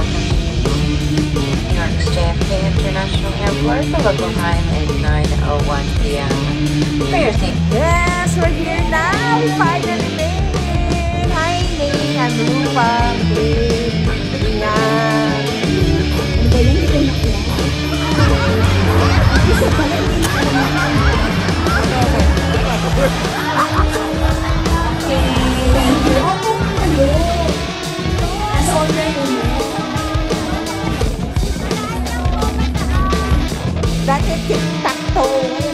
welcome to New York's JFK International Airport. The local time is 9:01 p.m. For your safety. Yes, we're here now. We finally made it. Hi, Nate. I'm Rupa. Yan. Dati tic-tac-toe.